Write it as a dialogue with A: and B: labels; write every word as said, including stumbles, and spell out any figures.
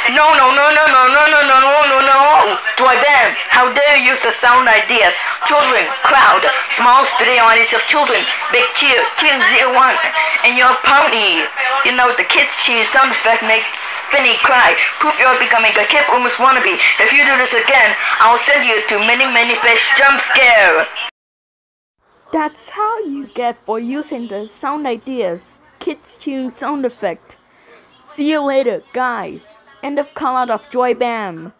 A: No, no, no, no, no, no, no, no, no, no, no. Joy Bam, how dare you use the sound ideas? Children, crowd, small studio audience of children, big cheer, team zero one, and your pony. You know the kids cheer sound effect makes Finny cry. Prove you're becoming a kid almost wannabe. If you do this again, I'll send you to many, many fish jump scare.
B: That's how you get for using the sound ideas, kids tune sound effect. See you later, guys. End of call out of Joy Bam.